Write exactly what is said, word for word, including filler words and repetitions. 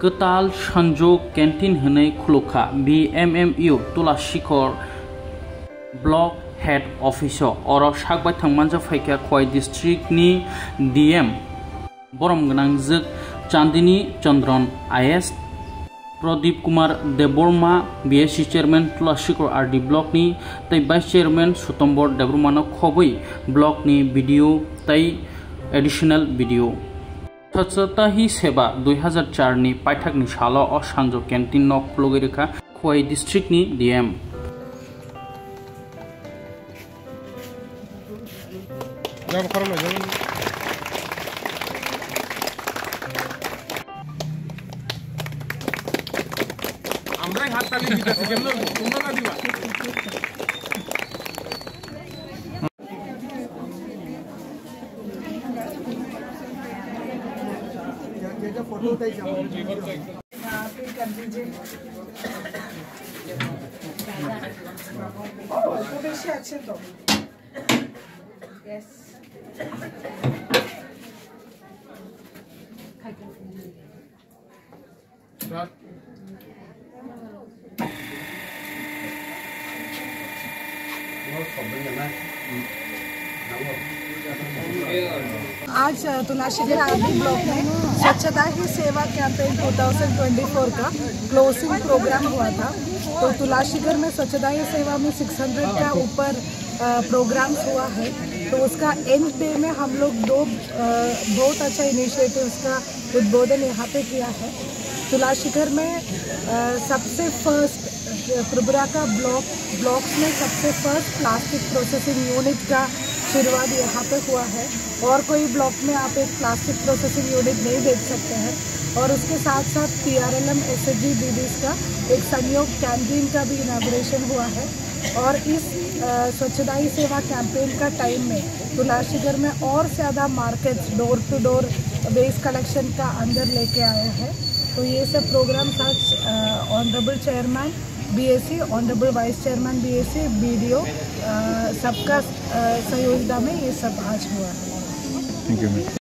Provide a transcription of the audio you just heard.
Ketal Sanjo Canteen Hene Khuluka B M M U Tulashikor Block Head Officer Oro Shakbai Thangmanja Faika Khoi District ni D M Borom Gnangzik Chandini Chandran I S Pradeep Kumar Deborma B S C Chairman Tulashikor R D Block ni Tai Vice Chairman Sutombor Debormano Khobui Block ni video Tai additional video Swachhata hi Seva two thousand four ni Paithak ni Salo o Sanjo Canteen no khulogoi rekha Khoi District ni D M আমরাই হাত তালি দিতেছি কেন তোমরা না দিবা क्या photo उठाई जाओ हां फिर कर दीजिए फोटो से अच्छे तो यस स्टार्ट बहुत खबर है ना आज तुलाशीगर आरडी ब्लॉक में स्वच्छता ही सेवा कैंपेन दो हज़ार चौबीस का क्लोजिंग प्रोग्राम हुआ था। तो तुलाशीगर में स्वच्छता ही सेवा में छह सौ का ऊपर प्रोग्राम्स हुआ है। तो उसका एंड डे में हम लोग दो बहुत अच्छा इनिशिएटिव्स का उद्बोधन यहाँ पे किया है। तुलाशीगर में सबसे फर्स्ट त्रिपुरा का ब्लॉक ब्लॉक्स में सबसे फर्स्ट प्लास्टिक प्रोसेसिंग यूनिट का शुरुआत यहाँ पे हुआ है। और कोई ब्लॉक में आप एक प्लास्टिक प्रोसेसिंग यूनिट नहीं देख सकते हैं। और उसके साथ साथ P R L M S H G D डीज का एक संयोग कैंटीन का भी इनाग्रेशन हुआ है। और इस स्वच्छता ही सेवा कैंपेन का टाइम में तुलाशीगर में और ज़्यादा markets door to door waste collection का अंदर लेके आए हैं। तो ये सब प्रोग्राम आज honourable chairman B S C honourable vice chairman B S C B D O सबका सहयोगिता में ये सब आज हुआ है। Thank you.